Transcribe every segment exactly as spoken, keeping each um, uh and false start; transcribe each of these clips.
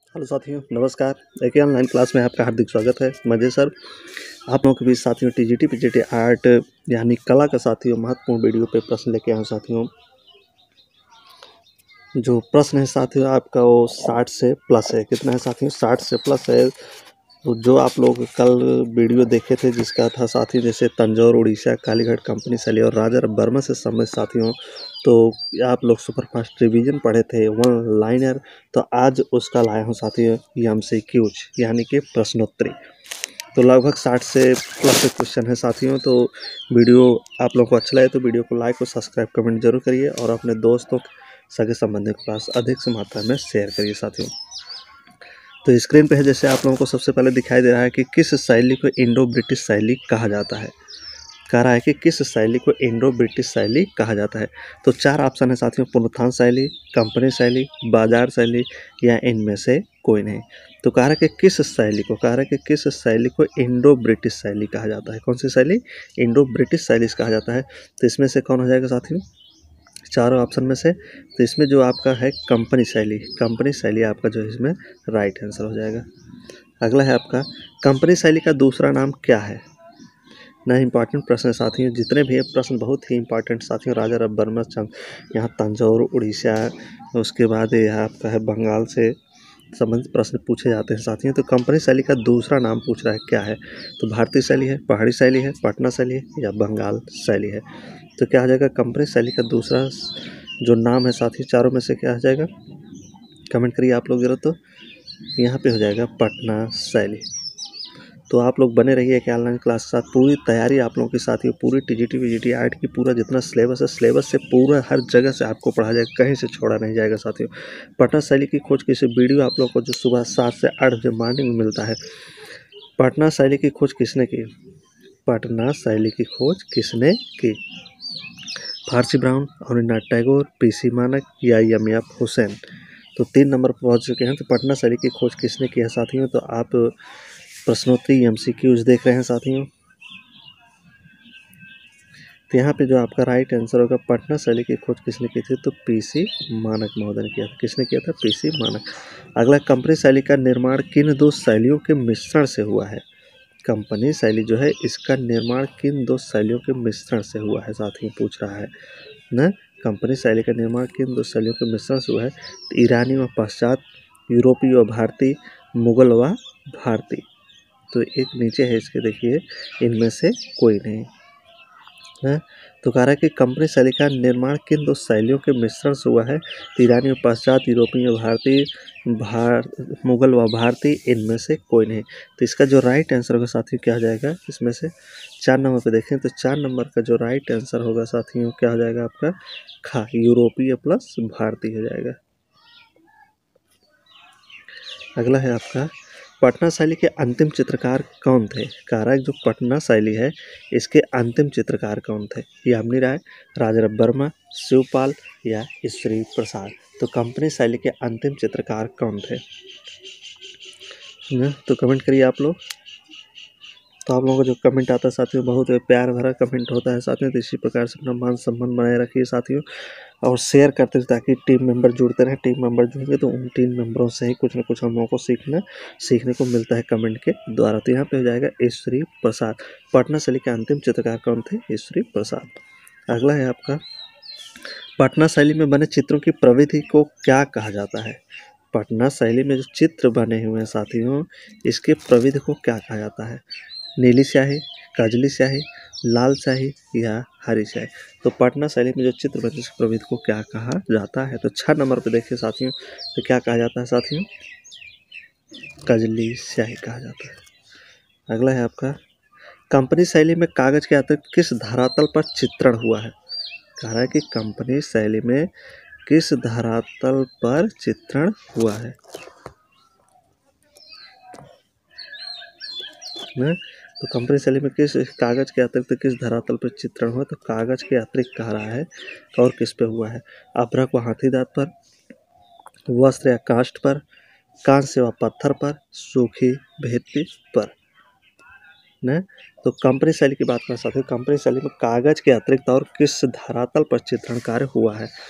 Hello साथियों, नमस्कार। एक ऑनलाइन क्लास में आपका हार्दिक स्वागत है। मजे सर आप लोगों के बीच साथियों टीजीटी पीजीटी आर्ट यानी कला का साथियों महत्वपूर्ण वीडियो पे प्रश्न लेके आए हूं साथियों। जो प्रश्न है साथियों आपका वो साठ से प्लस है। कितना है साथियों? साठ से प्लस है। तो जो आप लोग कल वीडियो देखे थे जिसका था साथियों जैसे तंजौर उड़ीसा कालीघाट कंपनी शैली और राजा रविवर्मा से संबंधित साथियों, तो आप लोग सुपरफास्ट रिवीजन पढ़े थे वन लाइनर, तो आज उसका लाया हूँ साथियों एमसीक्यूज यानी कि प्रश्नोत्तरी। तो लगभग साठ से प्लस क्वेश्चन है साथियों। तो वीडियो आप लोगों को अच्छा लगे तो वीडियो को लाइक और सब्सक्राइब कमेंट जरूर करिए और अपने दोस्तों सगे संबंधियों के पास अधिक से मात्रा में शेयर करिए साथियों। तो स्क्रीन पे है जैसे आप लोगों को सबसे पहले दिखाई दे रहा है कि किस शैली को इंडो ब्रिटिश शैली कहा जाता है। कह रहा है कि किस शैली को इंडो ब्रिटिश शैली कहा जाता है। तो चार ऑप्शन है साथियों, पुनरुत्थान शैली, कंपनी शैली, बाजार शैली या इनमें से कोई नहीं। तो कह रहा है कि किस शैली को कह रहा है कि किस शैली को इंडो ब्रिटिश शैली कहा जाता है। कौन सी शैली? इंडो ब्रिटिश शैली कहा जाता है। तो इसमें से कौन हो जाएगा साथियों? चारों ऑप्शन में से तो इसमें जो आपका है कंपनी शैली, कंपनी शैली आपका जो है इसमें राइट आंसर हो जाएगा। अगला है आपका कंपनी शैली का दूसरा नाम क्या है। ना इंपॉर्टेंट प्रश्न साथियों, जितने भी प्रश्न बहुत ही इंपॉर्टेंट साथियों। राजा रविवर्मा यहाँ तंजौर उड़ीसा, उसके बाद यहाँ आपका है बंगाल से संबंधित प्रश्न पूछे जाते हैं साथियों। तो कंपनी शैली का दूसरा नाम पूछ रहा है क्या है। तो भारतीय शैली है, पहाड़ी शैली है, पटना शैली है या बंगाल शैली है। तो क्या आ जाएगा? कंपनी शैली का दूसरा जो नाम है साथी चारों में से क्या आ जाएगा? कमेंट करिए आप लोग जरा। तो यहाँ पे हो जाएगा पटना शैली। तो आप लोग बने रहिए कि ऑनलाइन क्लास के साथ। पूरी तैयारी आप लोगों के साथ ही पूरी टीजीटी वीजीटी आर्ट की पूरा जितना सिलेबस है सिलेबस से पूरा हर जगह से आपको पढ़ा जाएगा, कहीं से छोड़ा नहीं जाएगा साथियों। पटना शैली की खोज किसी वीडियो आप लोग को जो सुबह सात से आठ बजे मॉर्निंग में मिलता है। पटना शैली की खोज किसने की? पटना शैली की खोज किसने की? Percy Brown, Abanindranath Tagore, PC Manak या एम एफ हुसैन। तो तीन नंबर पर पहुंच चुके हैं। तो पटना शैली की खोज किसने की है साथियों? तो आप प्रश्नोत्तरी एमसीक्यूज देख रहे हैं साथियों। तो यहाँ पे जो आपका राइट आंसर होगा पटना शैली की खोज किसने की थी? तो पीसी मानक महोदय ने किया था। किसने किया था? पीसी मानक। अगला कंपनी शैली का निर्माण किन दो शैलियों के मिश्रण से हुआ है। कंपनी शैली जो है इसका निर्माण किन दो शैलियों के मिश्रण से हुआ है साथियों, पूछ रहा है ना। कंपनी शैली का निर्माण किन दो शैलियों के मिश्रण से हुआ है? तो ईरानी व पाश्चात्य, यूरोपीय व भारतीय, मुगल व भारतीय। तो एक नीचे है इसके, देखिए इनमें से कोई नहीं है। तो कह रहा है कि कंपनी शैली का निर्माण किन दो शैलियों के मिश्रण से हुआ है? ईरानी व पाश्चात्य, यूरोपीय व भारतीय, भार मुगल व भारतीय, इनमें से कोई नहीं। तो इसका जो राइट आंसर होगा साथियों क्या हो जाएगा? इसमें से चार नंबर पे देखें तो चार नंबर का जो राइट आंसर होगा साथियों क्या हो जाएगा आपका? खा, यूरोपीय प्लस भारतीय हो जाएगा। अगला है आपका पटना शैली के अंतिम चित्रकार कौन थे। कह रहा है जो पटना शैली है इसके अंतिम चित्रकार कौन थे? यामिनी राय, राजा रविवर्मा, शिवपाल या श्री प्रसाद। तो कंपनी शैली के अंतिम चित्रकार कौन थे ना? तो कमेंट करिए आप लोग। तो आप लोगों का जो कमेंट आता है साथियों बहुत प्यार भरा कमेंट होता है साथियों। तो इसी प्रकार से अपना मान सम्मान बनाए रखिए साथियों और शेयर करते रहे ताकि टीम मेंबर जुड़ते रहें। टीम मेंबर जुड़ेंगे तो उन टीम मेंबरों से ही कुछ ना कुछ हम लोगों को सीखना सीखने को मिलता है कमेंट के द्वारा। तो यहाँ पे हो जाएगा श्री प्रसाद। पटना शैली के अंतिम चित्रकार कौन थे? श्री प्रसाद। अगला है आपका पटना शैली में बने चित्रों की प्रविधि को क्या कहा जाता है। पटना शैली में जो चित्र बने हुए हैं साथियों इसके प्रविधि को क्या कहा जाता है? नीली स्याही, काजली स्याही, लाल स्याही या हरी स्याही। तो पटना शैली में जो चित्र बने उसकी प्रविधि को क्या कहा जाता है? तो छह नंबर पे देखिए साथियों तो क्या कहा जाता है साथियों? काजली स्याही कहा जाता है। अगला है आपका कंपनी शैली में कागज के अतिरिक्त किस धरातल पर चित्रण हुआ है। कह रहा है कि कंपनी शैली में किस धरातल पर चित्रण हुआ है ना? तो कंपनी शैली में किस कागज के अतिरिक्त किस धरातल पर चित्रण हुआ? तो कागज के अतिरिक्त कह रहा है और किस पे हुआ है? अभ्रक व हाथी दांत पर, वस्त्र या काष्ठ पर, कांस्य व पत्थर पर, सूखी भित्ति पर न। तो कंपनी शैली की बात कर सकते हैं। कंपनी शैली में कागज के अतिरिक्त और किस धरातल पर चित्रण कार्य हुआ है?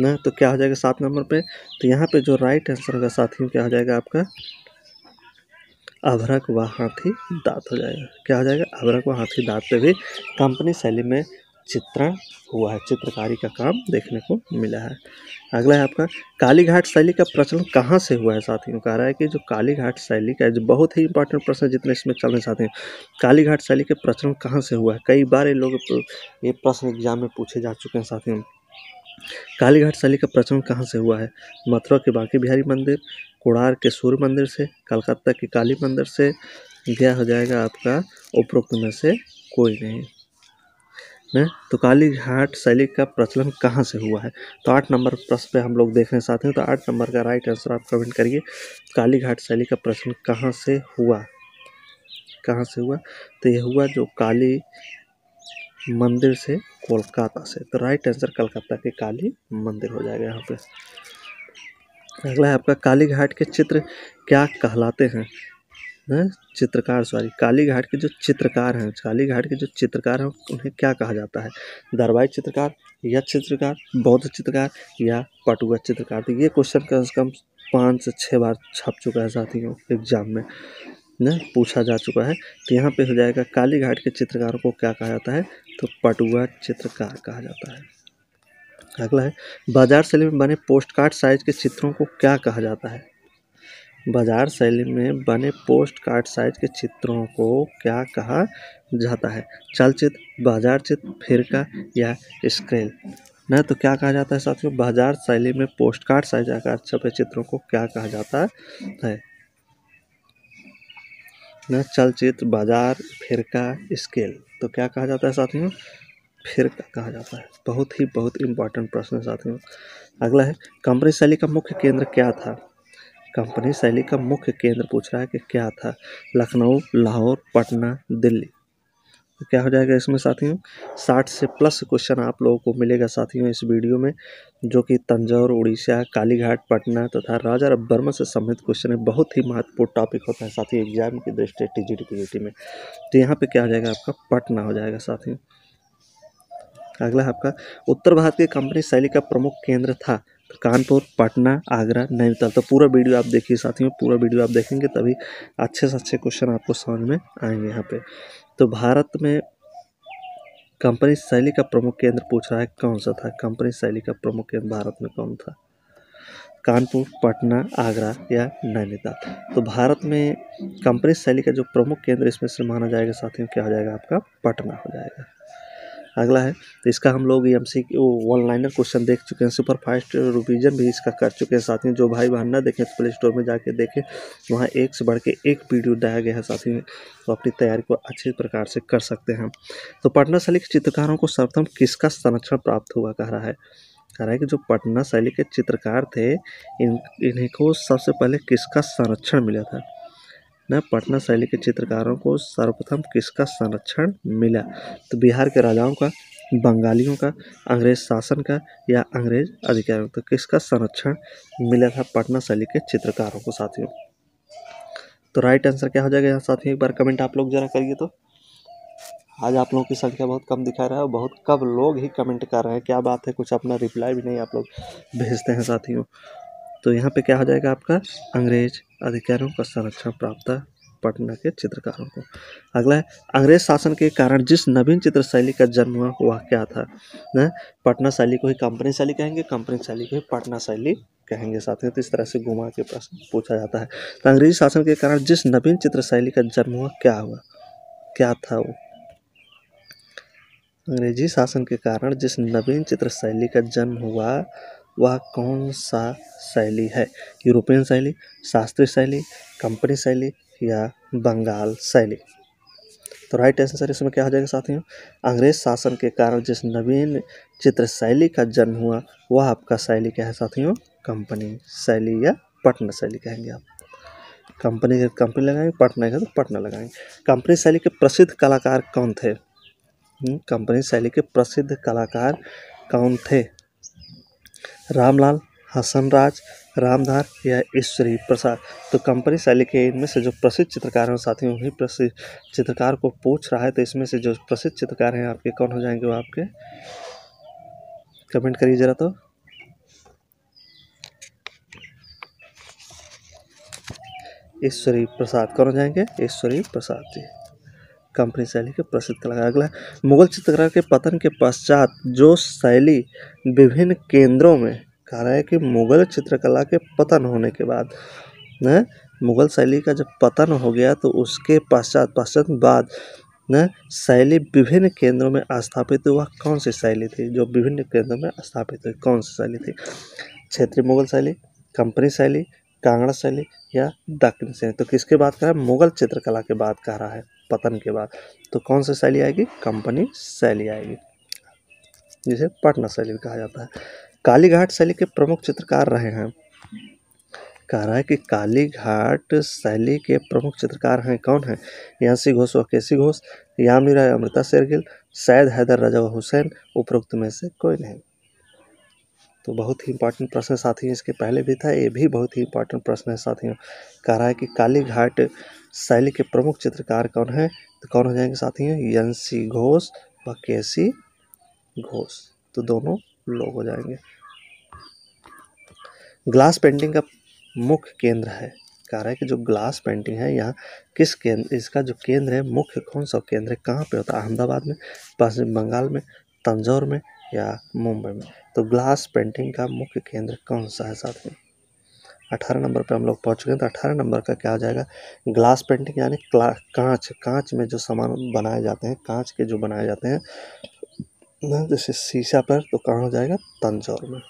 ना। तो क्या हो जाएगा सात नंबर पे, तो यहाँ पे जो राइट आंसर होगा साथियों क्या हो जाएगा आपका अभ्रक व हाथी दांत हो जाएगा। क्या हो जाएगा अभ्रक व हाथी दांत पे भी कंपनी शैली में चित्रण हुआ है, चित्रकारी का काम देखने को मिला है। अगला है आपका काली घाट शैली का प्रचलन कहाँ से हुआ है साथियों। कह रहा है कि जो काली घाट शैली का जो बहुत ही इंपॉर्टेंट प्रश्न है जितने इसमें चलने चाहते हैं, काली घाट शैली के प्रचलन कहाँ से हुआ है। कई बार ये लोग ये प्रश्न एग्जाम में पूछे जा चुके हैं साथियों। काली घाट शैली का प्रचलन कहाँ से हुआ है। मथुरा के बांके बिहारी मंदिर, कोणार्क के सूर्य मंदिर से, कलकत्ता के काली मंदिर से, यह हो जाएगा आपका उपरोक्त में से कोई नहीं है। तो काली घाट शैली का प्रचलन कहाँ से हुआ है। तो आठ नंबर प्रश्न पे हम लोग देख रहे हैं साथियों। तो आठ नंबर का राइट आंसर आप कमेंट करिए, काली घाट शैली का प्रचलन कहाँ से हुआ, कहाँ से हुआ। तो यह हुआ जो काली मंदिर से, कोलकाता से। तो राइट आंसर कलकत्ता के काली मंदिर हो जाएगा यहाँ पे। अगला है आपका काली घाट के चित्र क्या कहलाते हैं। हैं चित्रकार सॉरी काली घाट के जो चित्रकार हैं, काली घाट के जो चित्रकार हैं उन्हें क्या कहा जाता है। दरबारी चित्रकार, यक्ष चित्रकार, बौद्ध चित्रकार या पटुआ चित्रकार। तो ये क्वेश्चन कम से कम पाँच से छः बार छप चुका है साथियों एग्जाम में न पूछा जा चुका है। तो यहाँ पे हो जाएगा काली घाट के चित्रकारों को क्या कहा जाता है, तो पटुआ चित्रकार कहा जाता है। अगला है बाजार शैली में बने पोस्ट कार्ड साइज के चित्रों को क्या कहा जाता है। बाजार शैली में बने पोस्ट कार्ड साइज के चित्रों को क्या कहा जाता है। चलचित्र, बाजार चित्र, फिरका या स्क्रेल न। तो क्या कहा जाता है साथियों, बाजार शैली में पोस्ट कार्ड साइज आकार छपे चित्रों को क्या कहा जाता है न। चलचित्र, बाजार, फिरका, स्केल। तो क्या कहा जाता है साथियों, फिरका कहा जाता है। बहुत ही बहुत इंपॉर्टेंट प्रश्न है साथियों। अगला है कंपनी शैली का मुख्य केंद्र क्या था। कंपनी शैली का मुख्य केंद्र पूछ रहा है कि क्या था। लखनऊ, लाहौर, पटना, दिल्ली। तो क्या हो जाएगा इसमें साथियों, साठ से प्लस क्वेश्चन आप लोगों को मिलेगा साथियों इस वीडियो में, जो कि तंजौर, उड़ीसा, कालीघाट, पटना तथा राजा रविवर्मा से संबंधित क्वेश्चन है। बहुत ही महत्वपूर्ण टॉपिक होता है साथियों एग्जाम की दृष्टि टीजीटी पीजीटी में। तो यहाँ पे क्या हो जाएगा आपका पटना हो जाएगा साथियों। अगला है आपका उत्तर भारत की कंपनी शैली का प्रमुख केंद्र था। तो कानपुर, पटना, आगरा, नैनीताल। तो पूरा वीडियो आप देखिए साथियों, पूरा वीडियो आप देखेंगे तभी अच्छे से अच्छे क्वेश्चन आपको समझ में आएंगे यहाँ पे। तो भारत में कंपनी शैली का प्रमुख केंद्र पूछ रहा है कौन सा था। कंपनी शैली का प्रमुख केंद्र भारत में कौन था, कानपुर, पटना, आगरा या नैनीताल। तो भारत में कंपनी शैली का जो प्रमुख केंद्र इसमें से माना जाएगा साथियों क्या हो जाएगा आपका पटना हो जाएगा। अगला है तो इसका हम लोग M C one liner question देख चुके हैं, सुपर फास्ट रिवीजन भी इसका कर चुके हैं साथियों। जो भाई बहन ना देखें तो प्ले स्टोर में जाके देखें, वहाँ एक से बढ़ के एक वीडियो डाला गया है साथियों, तो अपनी तैयारी को अच्छे प्रकार से कर सकते हैं। तो पटना शैली के चित्रकारों को सर्वप्रथम किसका संरक्षण प्राप्त हुआ कह रहा है। कह रहा है कि जो पटना शैली के चित्रकार थे इन इन्हीं को सबसे पहले किसका संरक्षण मिला था न। पटना शैली के चित्रकारों को सर्वप्रथम किसका संरक्षण मिला। तो बिहार के राजाओं का, बंगालियों का, अंग्रेज शासन का या अंग्रेज अधिकारियों। तो किसका संरक्षण मिला था पटना शैली के चित्रकारों को साथियों। तो राइट आंसर क्या हो जाएगा यहाँ साथियों, एक बार कमेंट आप लोग जरा करिए। तो आज आप लोगों की संख्या बहुत कम दिखा रहा है, बहुत कम लोग ही कमेंट कर रहे हैं, क्या बात है, कुछ अपना रिप्लाई भी नहीं आप लोग भेजते हैं साथियों। तो यहाँ पे क्या हो जाएगा आपका अंग्रेज अधिकारियों का संरक्षण प्राप्त था पटना के चित्रकारों को। अगला है अंग्रेज शासन के कारण जिस नवीन चित्र शैली का जन्म हुआ वह क्या था न। पटना शैली को ही कंपनी शैली कहेंगे, कंपनी शैली को ही पटना शैली कहेंगे साथियों। तो इस तरह से घुमा के प्रश्न पूछा जाता है। तो अंग्रेजी शासन के कारण जिस नवीन चित्र शैली का जन्म हुआ क्या हुआ, क्या था वो। अंग्रेजी शासन के कारण जिस नवीन चित्र शैली का जन्म हुआ वह कौन सा शैली है। यूरोपियन शैली, शास्त्रीय शैली, कंपनी शैली या बंगाल शैली। तो राइट आंसर इसमें क्या हो जाएगा साथियों, अंग्रेज शासन के कारण जिस नवीन चित्र शैली का जन्म हुआ वह आपका शैली क्या है साथियों, कंपनी शैली या पटना शैली कहेंगे आप। कंपनी का कंपनी लगाएंगे, पटना का तो पटना लगाएंगे। कंपनी शैली के प्रसिद्ध कलाकार कौन थे। कंपनी शैली के प्रसिद्ध कलाकार कौन थे। रामलाल, हसनराज, रामधार या ईश्वरी प्रसाद। तो कंपनी शैली के इनमें से जो प्रसिद्ध चित्रकार हैं साथियों उन्हीं प्रसिद्ध चित्रकार को पूछ रहा है। तो इसमें से जो प्रसिद्ध चित्रकार हैं आपके कौन हो जाएंगे, वो आपके कमेंट करिए जरा। तो ईश्वरी प्रसाद। कौन हो जाएंगे? ईश्वरी प्रसाद जी, कंपनी शैली के प्रसिद्ध कलाकार। अगला, मुगल चित्रकला के पतन के पश्चात जो शैली विभिन्न केंद्रों में, कह रहा है कि मुगल चित्रकला के पतन होने के बाद न, मुगल शैली का जब पतन हो गया तो उसके पश्चात पश्चात बाद न शैली विभिन्न केंद्रों में स्थापित हुआ। कौन सी शैली थी जो विभिन्न केंद्रों में स्थापित हुई? कौन सी शैली थी? क्षेत्रीय मुगल शैली, कंपनी शैली, कांगड़ा शैली या दक्षिण शैली? तो किसके बात कर रहा है? मुगल चित्रकला के बाद कह रहा है, पतन के बाद। तो कौन सी शैली आएगी? कंपनी शैली आएगी, जिसे पटना शैली भी कहा जाता है। कालीघाट शैली के प्रमुख चित्रकार रहे हैं। कह रहा है कि कालीघाट शैली के प्रमुख चित्रकार हैं। कौन है? यांसी घोष व केसी घोष, यामिनी राय, अमृता शेरगिल, सैयद हैदर रजा व हुसैन, उपरोक्त में से कोई नहीं। तो बहुत ही इंपॉर्टेंट प्रश्न साथियों, इसके पहले भी था, ये भी बहुत ही इंपॉर्टेंट प्रश्न है साथियों। कह रहा है कि कालीघाट शैली के प्रमुख चित्रकार कौन है? तो कौन हो जाएंगे साथियों? यांसी घोष व केसी घोष। तो दोनों लोग हो जाएंगे। ग्लास पेंटिंग का मुख्य केंद्र है। कह रहा है कि जो ग्लास पेंटिंग है यहाँ किस केंद्र, इसका जो केंद्र है मुख्य कौन सा केंद्र है, कहाँ पे होता है? अहमदाबाद में, पश्चिम बंगाल में, तंजौर में या मुंबई में? तो ग्लास पेंटिंग का मुख्य केंद्र कौन सा है साथियों? अठारह नंबर पे हम लोग पहुँच गए। तो अठारह नंबर का क्या हो जाएगा? ग्लास पेंटिंग यानी कांच, कांच में जो सामान बनाए जाते हैं, कांच के जो बनाए जाते हैं ना, जैसे शीशा पर, तो कहाँ हो जाएगा? तंजौर में।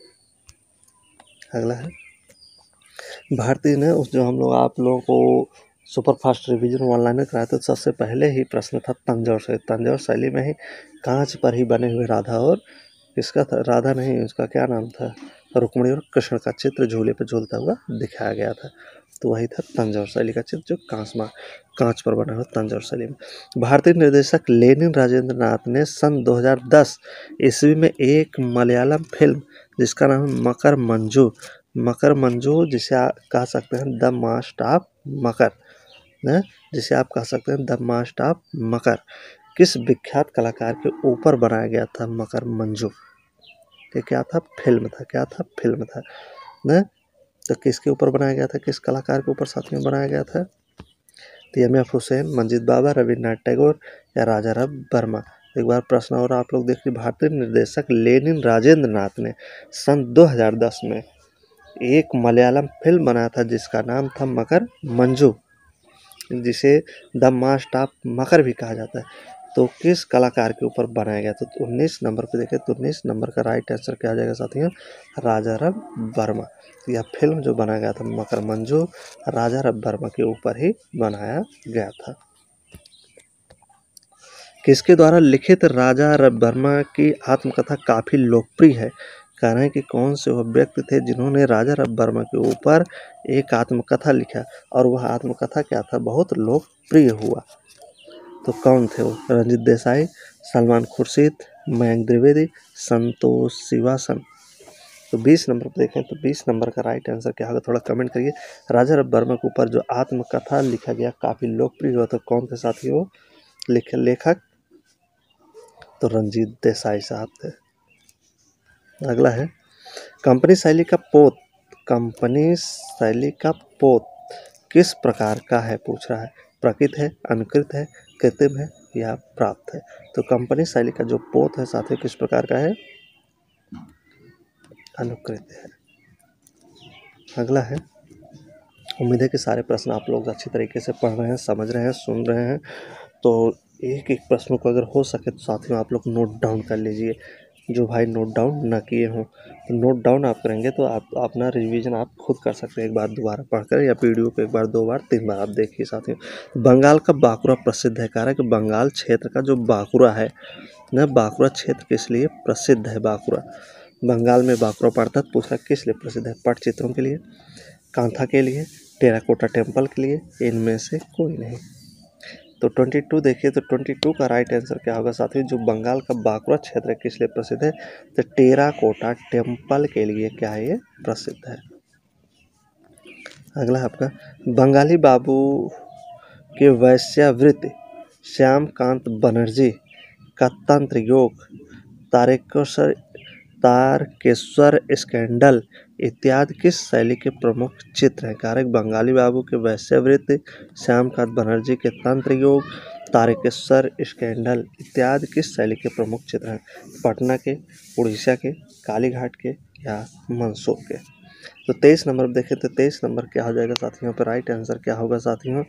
अगला है, भारतीय ने उस जो हम लोग आप लोगों को सुपर फास्ट रिवीजन ऑनलाइन कराया तो सबसे पहले ही प्रश्न था तंजौर से। तंजौर शैली में ही कांच पर ही बने हुए राधा और किसका था? राधा नहीं, उसका क्या नाम था? रुक्मिणी और कृष्ण का चित्र झूले पर झूलता हुआ दिखाया गया था। तो वही था तंजौर शैली का चित्र, जो कांच में कांच पर बना हुआ तंजौर शैली में। भारतीय निर्देशक लेनिन राजेंद्र नाथ ने सन दो हज़ार दस ईस्वी में एक मलयालम फिल्म जिसका नाम है मकर मंजू, मकर मंजू जिसे आप कह सकते हैं द मास्ट ऑफ मकर, न जिसे आप कह सकते हैं द मास्ट ऑफ मकर, किस विख्यात कलाकार के ऊपर बनाया गया था? मकर मंजू ये क्या था? फिल्म था। क्या था? फिल्म था न। तो किसके ऊपर बनाया गया था? किस कलाकार के ऊपर साथियों बनाया गया था? तो एम एफ हुसैन, मंजीत बाबा, रविन्द्रनाथ टैगोर या राजा रब वर्मा? एक बार प्रश्न और आप लोग देखिए। भारतीय निर्देशक लेनिन राजेंद्र नाथ ने सन दो हज़ार दस में एक मलयालम फिल्म बनाया था जिसका नाम था मकर मंजू, जिसे द मास्ट ऑफ मकर भी कहा जाता है। तो किस कलाकार के ऊपर बनाया गया? तो उन्नीस नंबर पे देखें तो उन्नीस नंबर का राइट आंसर क्या आ जाएगा साथियों? राजा रब वर्मा। यह फिल्म जो बनाया गया था मकर मंजू, राजा रब वर्मा के ऊपर ही बनाया गया था। किसके द्वारा लिखित राजा रब वर्मा की आत्मकथा काफ़ी लोकप्रिय है? कह रहे हैं कि कौन से वह व्यक्ति थे जिन्होंने राजा रब वर्मा के ऊपर एक आत्मकथा लिखा और वह आत्मकथा क्या था? बहुत लोकप्रिय हुआ। तो कौन थे वो? रंजीत देसाई, सलमान खुर्शीद, मयंक द्विवेदी, संतोष श्रीवास्तव। तो बीस नंबर पर देखें तो बीस नंबर का राइट आंसर क्या होगा? थोड़ा कमेंट करिए। राजा रब वर्मा के ऊपर जो आत्मकथा लिखा गया काफ़ी लोकप्रिय हुआ, तो कौन थे साथियों लिख लेखक? तो रंजीत देसाई साहब थे। अगला है, कंपनी शैली का पोत, कंपनी शैली का पोत किस प्रकार का है पूछ रहा है? प्रकृत है, अनुकृत है, कृत्रिम है या प्राप्त है? तो कंपनी शैली का जो पोत है साथियों किस प्रकार का है? अनुकृत है। अगला है, उम्मीद है कि सारे प्रश्न आप लोग अच्छी तरीके से पढ़ रहे हैं, समझ रहे हैं, सुन रहे हैं। तो एक एक प्रश्न को अगर हो सके तो साथियों आप लोग नोट डाउन कर लीजिए। जो भाई नोट डाउन ना किए हों तो नोट डाउन आप करेंगे तो आप अपना रिवीजन आप खुद कर सकते हैं, एक बार दोबारा पढ़कर या वीडियो को एक बार दो बार तीन बार आप देखिए साथियों। बंगाल का बांकुरा प्रसिद्ध है। कह रहा है कि बंगाल क्षेत्र का जो बांकुरा है ना, बांकुरा क्षेत्र किस लिए प्रसिद्ध है? बांकुरा बंगाल में बांकुरा पड़ता है, पूछा किस लिए प्रसिद्ध है? पटचित्रों के लिए, कांथा के लिए, टेराकोटा टेम्पल के लिए, इनमें से कोई नहीं। तो बाईस देखिए तो बाईस का राइट आंसर क्या होगा साथियों? जो बंगाल का बांकुरा क्षेत्र किस लिए प्रसिद्ध है? तो टेराकोटा टेम्पल के लिए क्या है? ये प्रसिद्ध है। अगला है आपका, बंगाली बाबू के वैश्यावृत्ति श्यामकांत बनर्जी का तंत्र योग तारकेश्वर तारकेश्वर स्कैंडल इत्यादि किस शैली के प्रमुख चित्र हैं? कारक बंगाली बाबू के वैश्यवृत्ति, श्यामकांत बनर्जी के तंत्र योग, तारकेश्वर स्कैंडल इत्यादि किस शैली के प्रमुख चित्र हैं? पटना के, उड़ीसा के, कालीघाट के या मंदसौर के। तो तेईस नंबर देखें तो तेईस नंबर क्या हो जाएगा साथियों? पर राइट आंसर क्या होगा साथियों?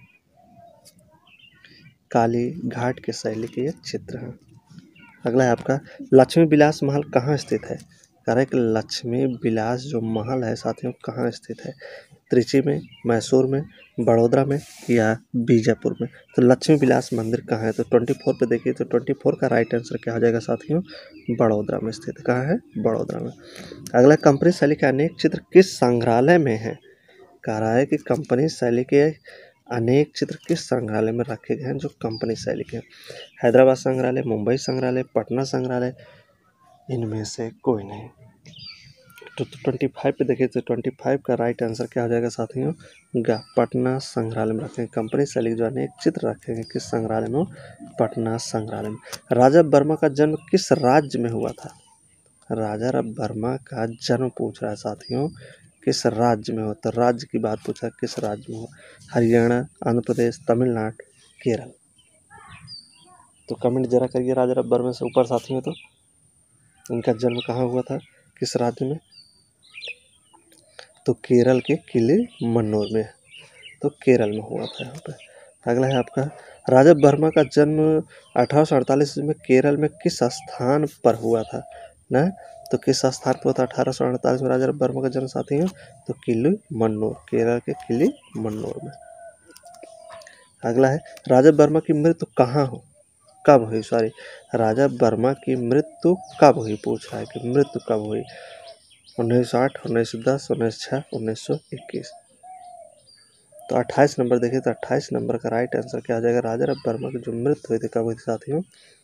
कालीघाट के शैली के ये चित्र हैं। अगला है आपका लक्ष्मी विलास महल कहाँ स्थित है? करेक्ट, लक्ष्मी विलास जो महल है साथियों कहाँ स्थित है? त्रिची में, मैसूर में, बड़ौदा में या बीजापुर में। तो लक्ष्मी विलास मंदिर कहाँ है? तो चौबीस पे देखिए तो चौबीस का राइट आंसर क्या हो जाएगा साथियों? बड़ौदा में स्थित। कहाँ है? बड़ौदा में। अगला कंपनी शैली के अनेक चित्र किस संग्रहालय में है? कह रहा है कि कंपनी शैली के अनेक चित्र किस संग्रहालय में रखे गए हैं जो कंपनी शैली के? हैदराबाद संग्रहालय, मुंबई संग्रहालय, पटना संग्रहालय, इनमें से कोई नहीं। तो पच्चीस पे देखिए तो पच्चीस का राइट आंसर क्या हो जाएगा साथियों? गा पटना संग्रहालय में रखे हैं। कंपनी शैली जो अनेक चित्र रखे हैं किस संग्रहालय में? पटना संग्रहालय में। राजा वर्मा का जन्म किस राज्य में हुआ था? राजा वर्मा का जन्म पूछ रहा है साथियों किस राज्य में हो? तो राज्य की बात पूछा, किस राज्य में हो? हरियाणा, आंध्र प्रदेश, तमिलनाडु, केरल। तो कमेंट जरा करिए राजा वर्मा से ऊपर साथियों। तो इनका जन्म कहाँ हुआ था, किस राज्य में? तो केरल के किले मन्नौर में। तो केरल में हुआ था यहाँ पे। अगला है आपका राजा वर्मा का जन्म अठारह सौ अड़तालीस में केरल में किस स्थान पर हुआ था ना? तो किस स्थान पर हुआ था अठारह सौ अड़तालीस में राजा वर्मा का जन्म साथियों? तो किले मन्नौर, केरल के किले मन्नौर में। अगला है राजा वर्मा की मृत्यु कहाँ हो कब हुई सॉरी राजा वर्मा की मृत्यु कब हुई पूछ रहा है कि मृत्यु कब हुई? उन्नीस सौ आठ, उन्नीस सौ दस, उन्नीस सौ छः, उन्नीस सौ इक्कीस। तो अट्ठाईस नंबर देखिए तो अट्ठाईस नंबर का राइट आंसर क्या आ जाएगा? राजा वर्मा की जो मृत्यु हुई थी कब हुई थी साथियों?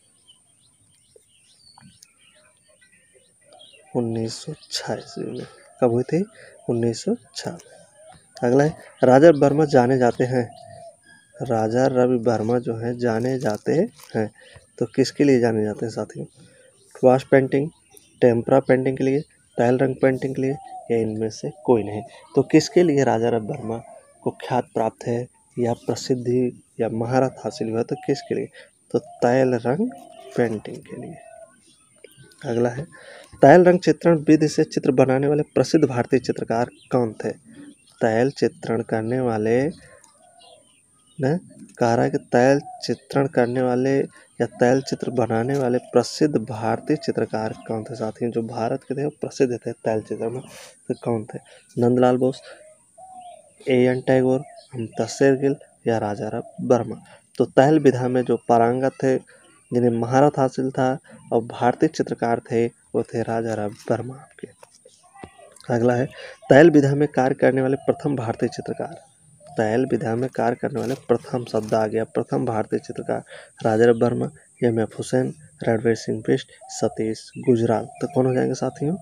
उन्नीस सौ छः ईस्वी में। कब हुई थी? उन्नीस सौ छः। अगला है राजा वर्मा जाने जाते हैं राजा रवि वर्मा जो है जाने जाते हैं तो किसके लिए जाने जाते हैं साथियों? वाश पेंटिंग, टेम्परा पेंटिंग के लिए, तैल रंग पेंटिंग के लिए या इनमें से कोई नहीं। तो किसके लिए राजा रवि वर्मा को ख्यात प्राप्त है या प्रसिद्धि या महारत हासिल हुआ? तो किसके लिए? तो तैल रंग पेंटिंग के लिए। अगला है तैल रंग चित्रण विधि से चित्र बनाने वाले प्रसिद्ध भारतीय चित्रकार कौन थे? तैल चित्रण करने वाले ने कह रहा है कि तैल चित्रण करने वाले या तैल चित्र बनाने वाले प्रसिद्ध भारतीय चित्रकार कौन थे साथियों? जो भारत के थे वो प्रसिद्ध थे तैल चित्र में, तो कौन थे? नंदलाल बोस, ए एन टैगोर, मुंशी गिल या राजा रवि वर्मा। तो तैल विधा में जो पारंगत थे, जिन्हें महारत हासिल था और भारतीय चित्रकार थे, वो थे राजा रवि वर्मा आपके। अगला है तैल विधा में कार्य करने वाले प्रथम भारतीय चित्रकार। तैल विधा में कार्य करने वाले प्रथम शब्द आ गया, प्रथम भारतीय चित्रकार राजा रवि वर्मा, एम एफ हुसैन, रणवीर सिंह बिष्ट, सतीश गुजराल। तो कौन हो जाएंगे साथियों?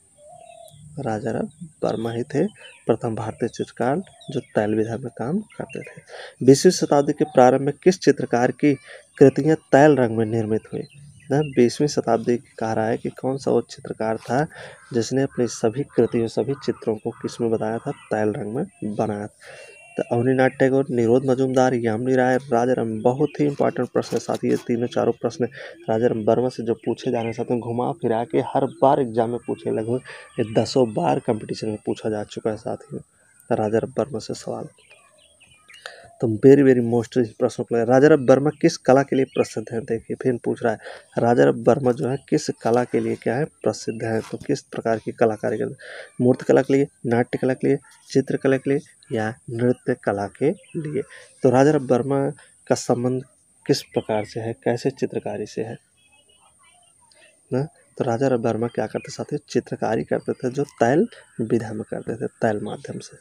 राजा रवि वर्मा ही थे प्रथम भारतीय चित्रकार जो तैल विधा में काम करते थे। बीसवीं शताब्दी के प्रारंभ में किस चित्रकार की कृतियां तैल रंग में निर्मित हुई? ना बीसवीं शताब्दी कह रहा है कि कौन सा वो चित्रकार था जिसने अपनी सभी कृतियों सभी चित्रों को किस में बताया था? तैल रंग में बनाया। तो अवनीनाथ टैगोर, निरोध मजूमदार, यामिनी राय, राजा राम। बहुत ही इंपॉर्टेंट प्रश्न है साथी, ये तीनों चारों प्रश्न राजा राम वर्मा से जो पूछे जाने साथियों घुमा फिरा के हर बार एग्जाम में पूछे, लगभग ये दसों बार कंपटीशन में पूछा जा चुका है साथियों राजा राम वर्मा से सवाल। तो वेरी वेरी मोस्ट प्रश्न को राजा रवि वर्मा किस कला के लिए प्रसिद्ध हैं? देखिए फिर पूछ रहा है राजा रवि वर्मा जो है किस कला के लिए क्या है प्रसिद्ध है? तो किस प्रकार की कलाकारी करते हैं? मूर्ति कला के लिए, नाट्य कला के लिए, चित्रकला के लिए या नृत्य कला के लिए? तो राजा रवि वर्मा का संबंध किस प्रकार से है, कैसे चित्रकारी से है ना? तो राजा रवि वर्मा क्या करते साथी? चित्रकारी करते थे जो तैल विधा में करते थे, तैल माध्यम से।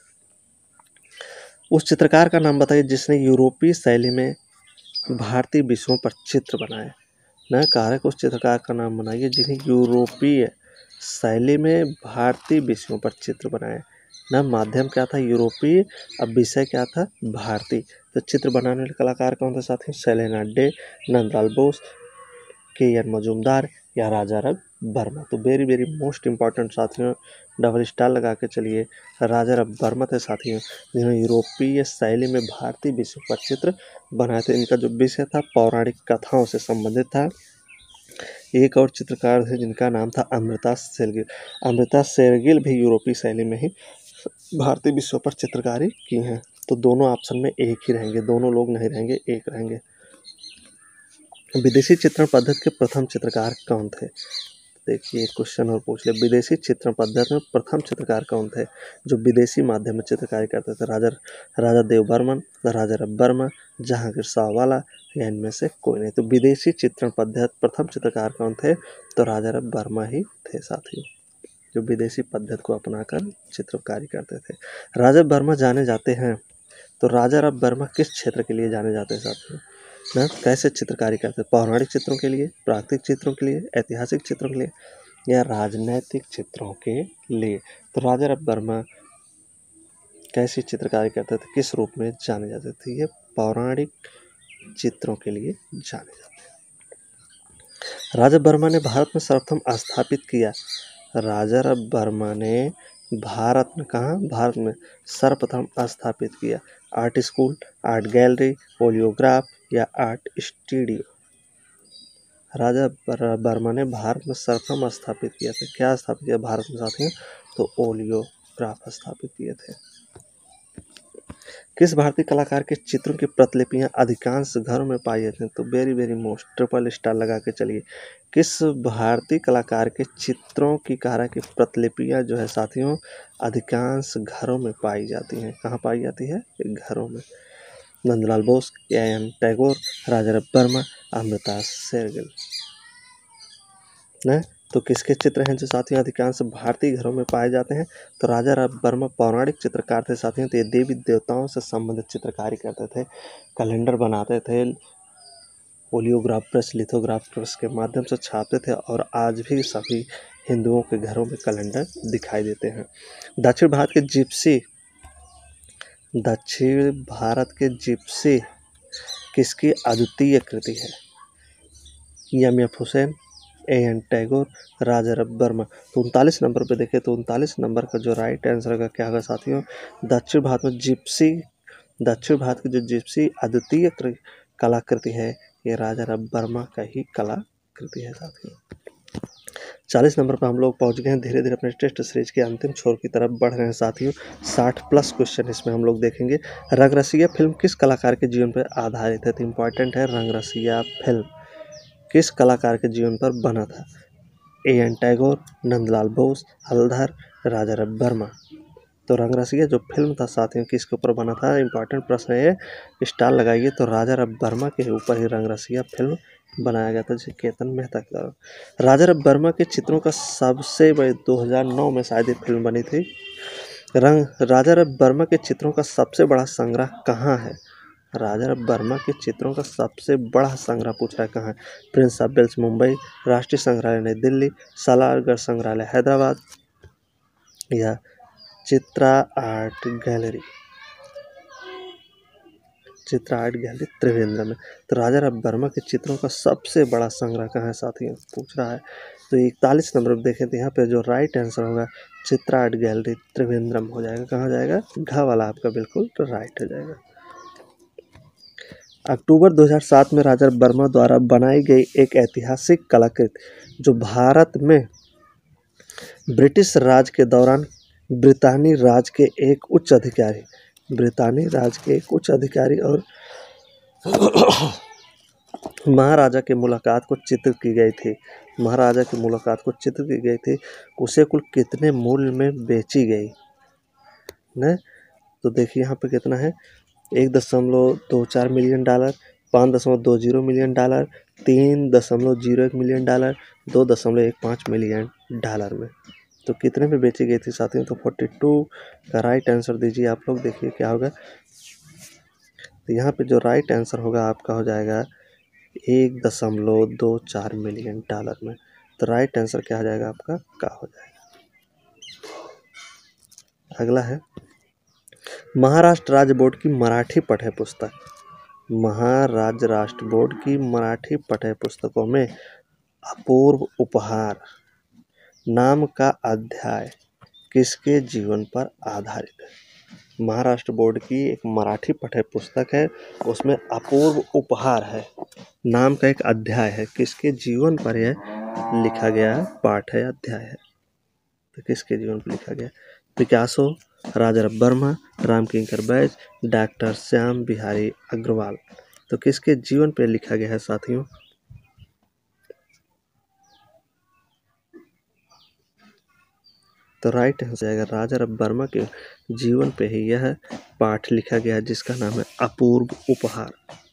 उस चित्रकार का नाम बताइए जिसने यूरोपीय शैली में भारतीय विषयों पर चित्र बनाए। न कारक उस चित्रकार का नाम बनाइए जिन्हें यूरोपीय शैली में भारतीय विषयों पर चित्र बनाए। न माध्यम क्या था? यूरोपीय, अब विषय क्या था? भारतीय। तो चित्र बनाने वाले कलाकार कौन थे साथी? शैलेना डे, नंदलाल बोस, के एन मजूमदार या राजा रवि वर्मा। तो वेरी वेरी मोस्ट इंपॉर्टेंट साथियों, डबल स्टार लगा के चलिए। राजा रविवर्मा थे साथियों, जिन्होंने यूरोपीय शैली में भारतीय विषयों पर चित्र बनाए थे। इनका जो विषय था पौराणिक कथाओं से संबंधित था। एक और चित्रकार थे जिनका नाम था अमृता शेरगिल। अमृता शेरगिल भी यूरोपीय शैली में ही भारतीय विषयों पर चित्रकारी की हैं। तो दोनों ऑप्शन में एक ही रहेंगे, दोनों लोग नहीं रहेंगे, एक रहेंगे। विदेशी चित्रण पद्धति के प्रथम चित्रकार कौन थे? देखिए एक क्वेश्चन और पूछ ले, विदेशी चित्रण पद्धति में प्रथम चित्रकार कौन थे जो विदेशी माध्यम में चित्रकारी करते थे? राजा राजा देववर्मन, राजा रविवर्मा, जहांगीर शाहवाला या इनमें से कोई नहीं। तो विदेशी चित्रण पद्धति प्रथम चित्रकार कौन थे? तो राजा रविवर्मा ही थे साथियों, जो विदेशी पद्धति को अपनाकर चित्रकारी करते थे। राजा वर्मा जाने जाते हैं, तो राजा रविवर्मा किस क्षेत्र के लिए जाने जाते हैं साथियों? ना कैसे चित्रकारी करते हैं? पौराणिक चित्रों के लिए, प्राकृतिक चित्रों के लिए, ऐतिहासिक चित्रों के लिए या राजनैतिक चित्रों के लिए? तो राजा रविवर्मा कैसी चित्रकारी करते थे, किस रूप में जाने जाते थे? ये पौराणिक चित्रों के लिए जाने जाते हैं। राजा वर्मा ने भारत में सर्वप्रथम स्थापित किया। राजा रविवर्मा ने भारत में, कहाँ? भारत में सर्वप्रथम स्थापित किया। Art school, art gallery, oleograph या आर्ट स्टूडियो? राजा वर्मा ने भारत में सर्वप्रथम स्थापित किया था। क्या स्थापित किया भारत में साथियों? तो ओलियोग्राफ स्थापित किए थे। किस भारतीय कलाकार के चित्रों की प्रतिलिपियां अधिकांश घरों में पाई जाती हैं? तो very very most, triple star लगा के चलिए। किस भारतीय कलाकार के चित्रों की कारा की प्रतिलिपियां जो है साथियों अधिकांश घरों में पाई जाती हैं? कहाँ पाई जाती है? घरों में। Nandalal Bose, A N Tagore, Raja Ravi Varma, Amrita Shergil. न तो किसके चित्र हैं जो साथियों अधिकांश भारतीय घरों में पाए जाते हैं? तो राजा रविवर्मा पौराणिक चित्रकार थे साथियों। तो ये देवी देवताओं से संबंधित चित्रकारी करते थे, कैलेंडर बनाते थे, ओलियोग्राफ प्रेस, लिथोग्राफ प्रेस के माध्यम से छापते थे और आज भी सभी हिंदुओं के घरों में कैलेंडर दिखाई देते हैं। दक्षिण भारत के जिप्सी दक्षिण भारत के जिप्सी किसकी अद्वितीय कृति है? M F Husain, A N Tagore, Raja Ravi Varma. तो उनतालीस नंबर पे देखें तो उनतालीस नंबर का जो राइट आंसर का क्या होगा साथियों? दक्षिण भारत में जिप्सी दक्षिण भारत की जो जिप्सी अद्वितीय कलाकृति है ये राजा रविवर्मा का ही कलाकृति है साथियों। चालीस नंबर पर हम लोग पहुंच गए हैं। धीरे धीरे अपने टेस्ट सीरीज के अंतिम छोर की तरफ बढ़ रहे हैं साथियों। साठ प्लस क्वेश्चन इसमें हम लोग देखेंगे। रंगरसिया फिल्म किस कलाकार के जीवन पर आधारित है? तो इम्पॉर्टेंट है, रंगरसिया फिल्म किस कलाकार के जीवन पर बना था? A N Tagore, Nandalal Bose, Haldhar, Raja Ravi Varma. तो रंगरसिया जो फिल्म था साथियों किसके ऊपर बना था? इंपॉर्टेंट प्रश्न है, स्टार लगाइए। तो राजा रविवर्मा के ऊपर ही रंगरसिया फिल्म बनाया गया था, जिसे केतन मेहता के द्वारा। राजा रविवर्मा के चित्रों का सबसे बड़े दो हज़ार नौ में शायद एक फिल्म बनी थी। रंग राजा रविवर्मा के चित्रों का सबसे बड़ा संग्रह कहाँ है? राजा रविवर्मा के चित्रों का सबसे बड़ा संग्रह पूछ रहा है कहाँ है? प्रिंस ऑफ वेल्स मुंबई, राष्ट्रीय संग्रहालय नई दिल्ली, सालारगढ़ संग्रहालय हैदराबाद या Chitra art gallery Chitra art gallery Trivandrum में। तो राजा रविवर्मा के चित्रों का सबसे बड़ा संग्रह कहाँ है साथियों पूछ रहा है। तो इकतालीस नंबर पर देखें तो यहाँ पे जो राइट आंसर होगा चित्रा आर्ट गैलरी त्रिवेंद्रम हो जाएगा। कहाँ जाएगा? घ वाला आपका बिल्कुल तो राइट हो जाएगा। अक्टूबर दो हज़ार सात में राजा वर्मा द्वारा बनाई गई एक ऐतिहासिक कलाकृति जो भारत में ब्रिटिश राज के दौरान ब्रितानी राज के एक उच्च अधिकारी ब्रितानी राज के एक उच्च अधिकारी और महाराजा की मुलाकात को चित्रित की गई थी महाराजा की मुलाकात को चित्रित की गई थी उसे कुल कितने मूल्य में बेची गई न? तो देखिए यहाँ पे कितना है, एक दशमलव दो चार मिलियन डॉलर, पाँच दशमलव दो जीरो मिलियन डॉलर, तीन दशमलव जीरो एक मिलियन डॉलर, दो दशमलव एक पाँच मिलियन डॉलर में। तो कितने में बेची गई थी साथियों? तो बयालीस का राइट आंसर दीजिए आप लोग। देखिए क्या होगा, तो यहाँ पे जो राइट आंसर होगा आपका हो जाएगा एक दशमलव दो चार मिलियन डॉलर में। तो राइट आंसर क्या हो जाएगा आपका? का हो जाएगा। अगला है महाराष्ट्र राज्य बोर्ड की मराठी पाठ्य पुस्तक महाराष्ट्र राष्ट्र बोर्ड की मराठी पाठ्य पुस्तकों में अपूर्व उपहार नाम का अध्याय किसके जीवन पर आधारित है? महाराष्ट्र बोर्ड की एक मराठी पाठ्य पुस्तक है, उसमें अपूर्व उपहार है, नाम का एक अध्याय है, किसके जीवन पर यह लिखा गया है, पाठ है, अध्याय है, तो किसके जीवन पर लिखा गया? Picasso, Raja Ravi Varma, Ramkinkar Baij, doctor Shyam Bihari Agrawal. तो किसके जीवन पर लिखा गया है साथियों? तो राइट हो जाएगा राजा रविवर्मा के जीवन पे ही यह पाठ लिखा गया है, जिसका नाम है अपूर्व उपहार।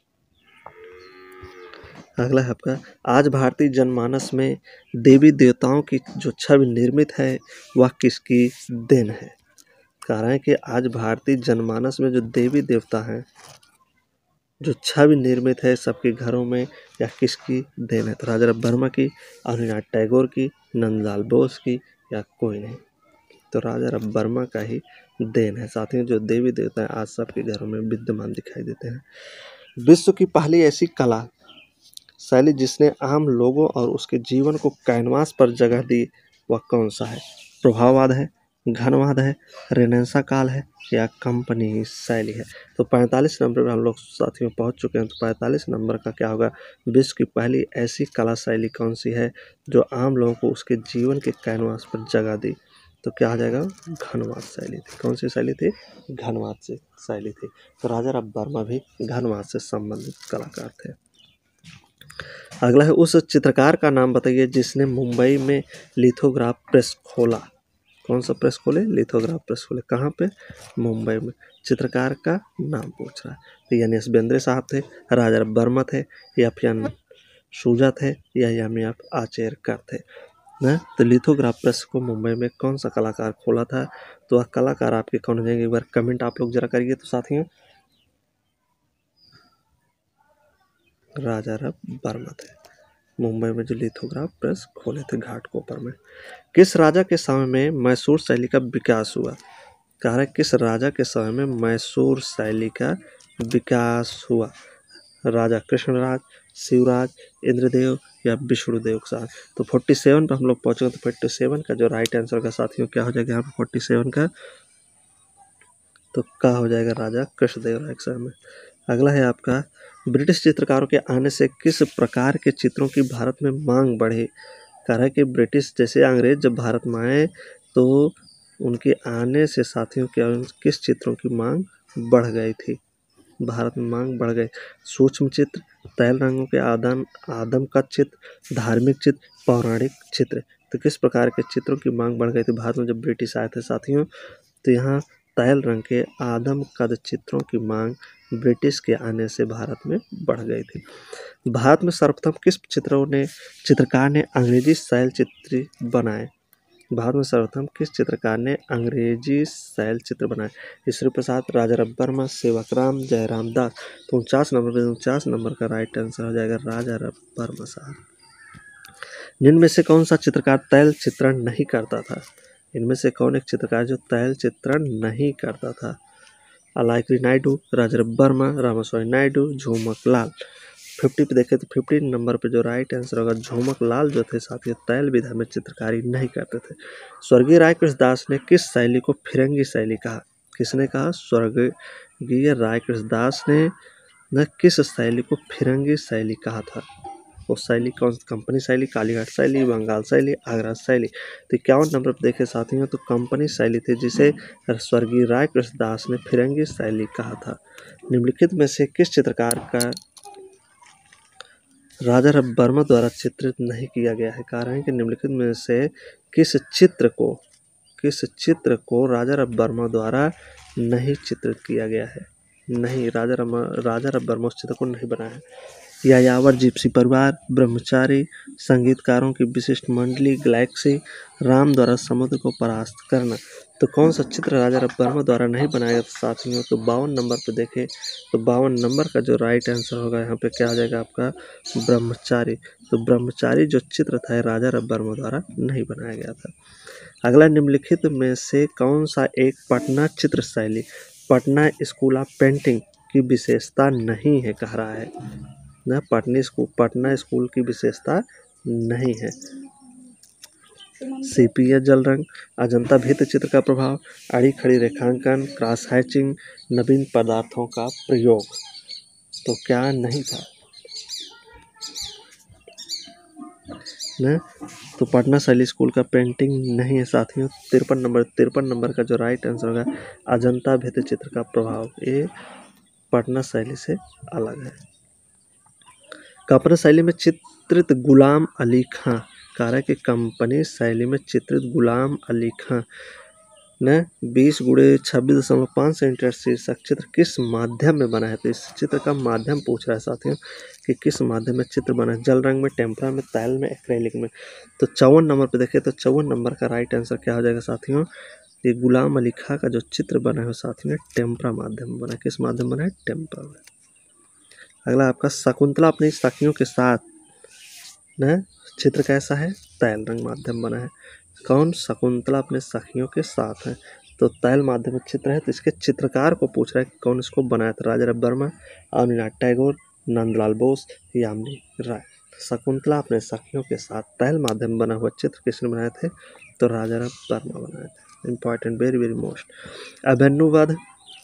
अगला है आपका, आज भारतीय जनमानस में देवी देवताओं की जो छवि निर्मित है वह किसकी देन है? कह रहे हैं कि आज भारतीय जनमानस में जो देवी देवता हैं, जो छवि निर्मित है सबके घरों में, या किसकी देन है? तो राजा रविवर्मा की, अवनीनाथ टैगोर की, नंदलाल बोस की, या कोई नहीं। तो राजा रविवर्मा का ही देन है साथियों। जो देवी देवता है आज सबके घरों में विद्यमान दिखाई देते हैं। विश्व की पहली ऐसी कला शैली जिसने आम लोगों और उसके जीवन को कैनवास पर जगह दी, वह कौन सा है? प्रभाववाद है, घनवाद है, रेनेसां काल है, या कंपनी शैली है? तो पैंतालीस नंबर पर हम लोग साथियों पहुंच चुके हैं। तो पैंतालीस नंबर का क्या होगा? विश्व की पहली ऐसी कला शैली कौन सी है जो आम लोगों को उसके जीवन के कैनवास पर जगह दी? तो क्या आ जाएगा? घनवाद शैली थी। कौन सी शैली थी? घनवाद से शैली थी। तो राजा रविवर्मा भी घनवाद से संबंधित कलाकार थे। अगला है, उस चित्रकार का नाम बताइए जिसने मुंबई में लिथोग्राफ प्रेस खोला। कौन सा प्रेस खोले? लिथोग्राफ प्रेस खोले। कहाँ पे? मुंबई में। चित्रकार का नाम पूछ रहा है। तो एन एस बेंद्रे साहब थे, राजा रविवर्मा थे, या फिर शुजा थे, या यामियाफ आचरेकर थे ना? तो लिथोग्राफ प्रेस को मुंबई में कौन सा कलाकार खोला था? तो वह कलाकार आपके कौन हो जाएंगे? एक बार कमेंट आप लोग जरा करिए तो साथियों। राजा रविवर्मा थे, मुंबई में जो लिथोग्राफ प्रेस खोले थे घाटकोपर में। किस राजा के समय में मैसूर शैली का विकास हुआ? कह रहा है किस राजा के समय में मैसूर शैली का विकास हुआ? राजा कृष्णराज, शिवराज, इंद्रदेव, या विष्णुदेव के साथ। तो सैंतालीस पर हम लोग पहुंचे। तो सैंतालीस का जो राइट आंसर का साथियों क्या हो जाएगा यहाँ पे सैंतालीस का? तो क्या हो जाएगा? राजा कृष्णदेव राय के समय में। अगला है आपका, ब्रिटिश चित्रकारों के आने से किस प्रकार के चित्रों की भारत में मांग बढ़ी? कह रहा है कि ब्रिटिश जैसे अंग्रेज जब भारत में आए तो उनके आने से साथियों क्या किस चित्रों की मांग बढ़ गई थी? भारत में मांग बढ़ गई। सूक्ष्म चित्र, तैल रंगों के आदम आदम का चित्र, धार्मिक चित्र, पौराणिक चित्र। तो किस प्रकार के चित्रों की मांग बढ़ गई थी भारत में जब ब्रिटिश आए थे साथियों? तो यहाँ तैल रंग के आदम कद चित्रों की मांग ब्रिटिश के आने से भारत में बढ़ गई थी। भारत में सर्वप्रथम किस चित्रों ने चित्रकार ने अंग्रेजी शैल चित्र बनाए? भारत में सर्वप्रथम किस चित्रकार ने अंग्रेजी शैल चित्र बनाए? ईश्वर प्रसाद, राजा रविवर्मा, सेवकराम, जयराम दास। तो उनचास नंबर पे उनचास नंबर का राइट आंसर हो जाएगा राजा रविवर्मा साहब। जिनमें में से कौन सा चित्रकार तैल चित्रण नहीं करता था? इनमें से कौन एक चित्रकार जो तैल चित्रण नहीं करता था? अलाइकरी नायडू, राजा रविवर्मा, रामास्वामी नायडू, झूमक लाल। फिफ्टी पे देखें तो फिफ्टी नंबर पे जो राइट आंसर होगा झूमक लाल जो थे साथियों तैल विधा में चित्रकारी नहीं करते थे। स्वर्गीय राय कृष्णदास ने किस शैली को फिरंगी शैली कहा? किसने कहा? स्वर्गीय राय कृष्णदास ने न किस शैली को फिरंगी शैली कहा था? वो शैली कौन सी? कंपनी शैली, कालीघाट शैली, बंगाल शैली, आगरा शैली। तो इक्यावन नंबर पर देखे साथियों तो कंपनी शैली थी जिसे स्वर्गीय राय कृष्णदास ने फिरंगी शैली कहा था। निम्नलिखित में से किस चित्रकार का राजा रविवर्मा द्वारा चित्रित नहीं किया गया है? कह रहे हैं कि निम्नलिखित में से किस चित्र को किस चित्र को राजा रविवर्मा द्वारा नहीं चित्रित किया गया है? नहीं, राजा राजा रविवर्मा उस चित्र को नहीं बनाया है। यायावर जिप्सी परिवार, ब्रह्मचारी, संगीतकारों की विशिष्ट मंडली, गैलेक्सी, राम द्वारा समुद्र को परास्त करना। तो कौन सा चित्र राजा रविवर्मा द्वारा नहीं बनाया गया साथियों? तो बावन नंबर पे देखें तो बावन नंबर का जो राइट आंसर होगा यहाँ पे क्या आ जाएगा आपका? ब्रह्मचारी। तो ब्रह्मचारी जो चित्र था राजा रविवर्मा द्वारा नहीं बनाया गया था। अगला, निम्नलिखित में से कौन सा एक पटना चित्र शैली पटना स्कूल ऑफ पेंटिंग की विशेषता नहीं है? कह रहा है ना, पटना स्कूल पटना स्कूल की विशेषता नहीं है। सीपीएस जल रंग, अजंता भित्ति चित्र का प्रभाव, अड़ी खड़ी रेखांकन, क्रॉस हैचिंग, नवीन पदार्थों का प्रयोग। तो क्या नहीं था न? तो पटना शैली स्कूल का पेंटिंग नहीं है साथियों। तिरपन नंबर तिरपन नंबर का जो राइट आंसर होगा अजंता भित्ति चित्र का प्रभाव, ये पटना शैली से अलग है। कल्पना शैली में चित्रित गुलाम अली खां, कार्य की कंपनी शैली में चित्रित गुलाम अली खां ने बीस गुड़े छब्बीस दशमलव पाँच सेंटीमीटर शीर्षक चित्र किस माध्यम में बना है। तो इस चित्र का माध्यम पूछ रहा है साथियों कि किस माध्यम में चित्र बना है। जल रंग में, टेम्परा में, तैल में, एक्रेलिक में। तो चौवन नंबर पे देखें तो चौवन नंबर का राइट आंसर क्या हो जाएगा साथियों, ये गुलाम अली खां का जो चित्र बना है साथियों टेम्परा माध्यम में बना है। किस माध्यम बना है? टेम्परा में। अगला आपका शकुंतला अपनी सखियों के साथ न चित्र कैसा है? तैल रंग माध्यम बना है। कौन? शकुंतला अपने सखियों के साथ है, तो तैल माध्यम में चित्र है। तो इसके चित्रकार को पूछ रहा है कि कौन इसको बनाया था। राजा रविवर्मा, अवनीनाथ टैगोर, नंदलाल बोस, यामिनी राय। शकुंतला अपने सखियों के साथ तैल माध्यम बना हुआ चित्र किसने बनाए थे? तो राजा रविवर्मा बनाए थे। Important, very very most. अभिमन्युवध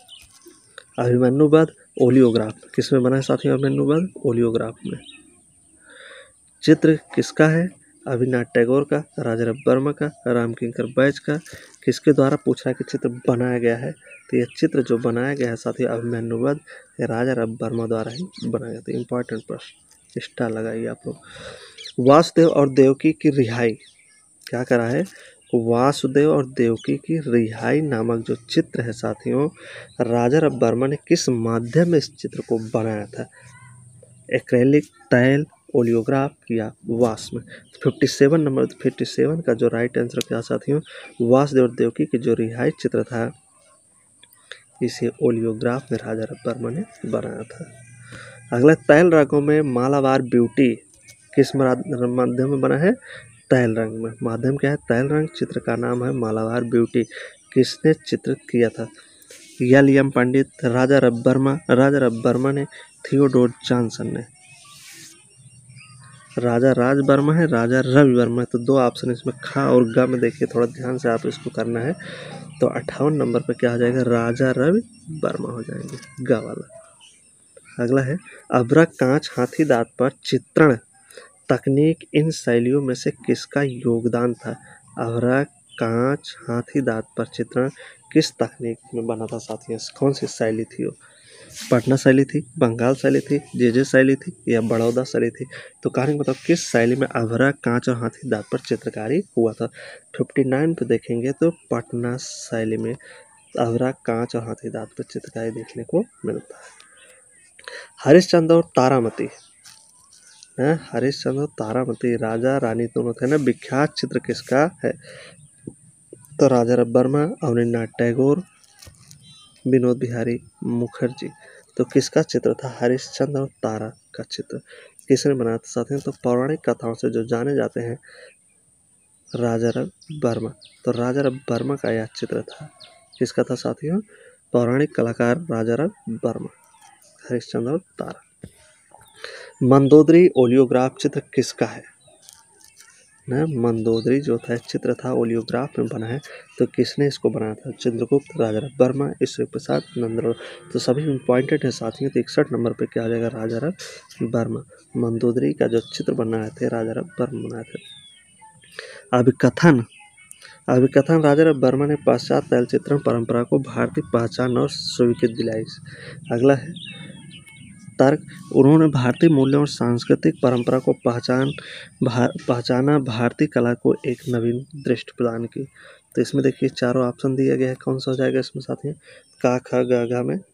अभिमन्युवध ओलियोग्राफ किसमें बना है साथियों? अभिमन्युवध ओलियोग्राफ में। चित्र किसका है? अवनीनाथ टैगोर का, राजा रविवर्मा का, रामकिंकर बैज का। किसके द्वारा पूछा है कि चित्र बनाया गया है? तो यह चित्र जो बनाया गया है साथियों अभिमन्युवध, राजा रविवर्मा द्वारा ही बनाया गया। तो इम्पोर्टेंट प्रश्न, स्टार लगाइए आप लोग। वासुदेव और देवकी की रिहाई क्या करा है? वासुदेव और देवकी की रिहाई नामक जो चित्र है साथियों, राजा रविवर्मा ने किस माध्यम में इस चित्र को बनाया था? एक्रेलिक, तैल, ओलियोग्राफ या वास में। सत्तावन नंबर सत्तावन का जो राइट आंसर क्या साथियों, वासुदेव और देवकी की जो रिहाई चित्र था इसे ओलियोग्राफ में राजा रविवर्मा ने बनाया था। अगला, तैल रंगों में मालाबार ब्यूटी किस माध्यम में बना है? तैल रंग में। माध्यम क्या है? तैल रंग। चित्र का नाम है मालाबार ब्यूटी। किसने चित्रित किया था? एल एम पंडित, राजा रविवर्मा, राजा रविवर्मा ने, थियोडोर जॉनसन ने। राजा राज वर्मा है, राजा रवि वर्मा है। तो दो ऑप्शन इसमें खा और ग में देखिए, थोड़ा ध्यान से आप इसको करना है। तो अट्ठावन नंबर पे क्या हो जाएगा? राजा रवि वर्मा हो जाएंगे, ग वाला। अगला है, अभ्रक, कांच, हाथी दांत पर चित्रण तकनीक इन शैलियों में से किसका योगदान था? अभ्रक, कांच, हाथी दांत पर चित्रण किस तकनीक में बना था साथियों? कौन सी शैली थी वो? पटना शैली थी, बंगाल शैली थी, जेजे शैली थी या बड़ौदा शैली थी? तो कहानी बताओ किस शैली में अभ्रक, कांच और हाथी दांत पर चित्रकारी हुआ था? उनसठ पे देखेंगे तो पटना शैली में अभ्रक, कांच और हाथी दांत पर चित्रकारी देखने को मिलता है। हरिश्चंद्र और तारामती है, हरिश्चंद्र और तारामती राजा रानी दोनों थे ना। विख्यात चित्र किसका है? तो राजा रविवर्मा, अवनीनाथ टैगोर, विनोद बिहारी मुखर्जी। तो किसका चित्र था? हरिश्चंद्र और तारा का चित्र। किसने बनाया था साथियों? तो पौराणिक कथाओं से जो जाने जाते हैं राजा रविवर्मा। तो राजा रविवर्मा का यह चित्र था। किसका था साथियों? पौराणिक कलाकार राजा रविवर्मा। हरिश्चंद्र और तारा। मंदोदरी ओलियोग्राफ चित्र किसका है ना? मंदोदरी जो था चित्र था ओलियोग्राफ में बना है। तो किसने इसको बनाया था? चंद्रगुप्त, राजा रविवर्मा, ईश्वर प्रसाद, नंदलाल। तो सभी इम्पॉर्टेंट है साथियों। तो इकसठ नंबर पे क्या आ जाएगा? राजा रविवर्मा। मंदोदरी का जो चित्र बनाए थे राजा रविवर्मा बनाए थे। अभिकथन अभिकथन राजा रविवर्मा ने पाश्चात्य तैल चित्रण परंपरा को भारतीय पहचान और स्वीकृति दिलाई। अगला है तर्क, उन्होंने भारतीय मूल्यों और सांस्कृतिक परंपरा को पहचान भा, पहचाना भारतीय कला को एक नवीन दृष्टि प्रदान की। तो इसमें देखिए चारों ऑप्शन दिया गया है, कौन सा हो जाएगा इसमें साथियों? का, ख, ग, घ में।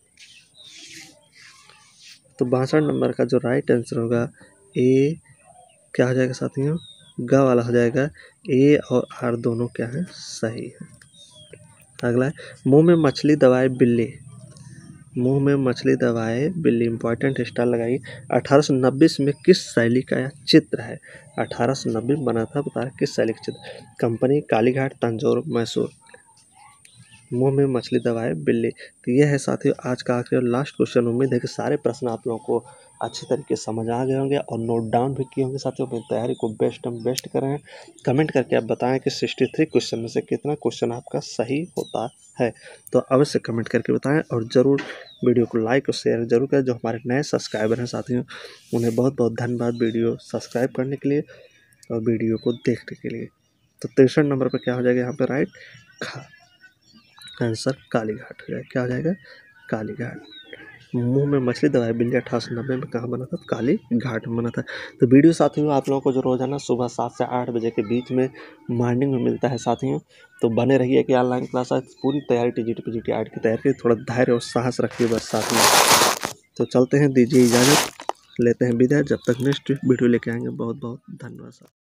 तो बासठ नंबर का जो राइट आंसर होगा ए क्या हो जाएगा साथियों? ग वाला हो जाएगा। ए और आर दोनों क्या है? सही है। अगला है, मुंह में मछली दबाए बिल्ली मुंह में मछली दबाए बिल्ली इंपॉर्टेंट स्टार लगाइए। अठारह सौ नब्बे में किस शैली का यह चित्र है? अठारह सौ नब्बे में बना था, बता रहे किस शैली का चित्र? कंपनी, कालीघाट, तंजौर, मैसूर। मुंह में मछली दबाए बिल्ली। तो ये है साथियों आज का आखिरी और लास्ट क्वेश्चन। उम्मीद है कि सारे प्रश्न आप लोगों को अच्छी तरीके से समझ आ गए होंगे और नोट डाउन भी किए होंगे साथियों। अपनी तैयारी को बेस्ट हम बेस्ट करें। कमेंट करके आप बताएं कि तिरसठ क्वेश्चन में से कितना क्वेश्चन आपका सही होता है। तो अवश्य कमेंट करके बताएं और ज़रूर वीडियो को लाइक और शेयर जरूर करें। जो हमारे नए सब्सक्राइबर हैं साथियों, उन्हें बहुत बहुत धन्यवाद वीडियो सब्सक्राइब करने के लिए और वीडियो को देखने के लिए। तो तिरसठ नंबर पर क्या हो जाएगा यहाँ पे राइट खा आंसर कालीघाट हो जाएगा। क्या हो जाएगा? कालीघाट। मुंह में मछली दबाए बिल्ली अठारह नब्बे में कहाँ बना था? काली घाट में बना था। तो वीडियो साथियों आप लोगों को जो रोजाना सुबह सात से आठ बजे के बीच में मॉर्निंग में मिलता है साथियों, तो बने रहिए कि ऑनलाइन क्लास पूरी तैयारी टीजीटी पीजीटी आर्ट की तैयारी, थोड़ा धैर्य और साहस रखिए बस साथ में। तो चलते हैं, दीजिए इजाज़त, लेते हैं विदाई। जब तक नेक्स्ट वीडियो लेके आएंगे, बहुत बहुत धन्यवाद।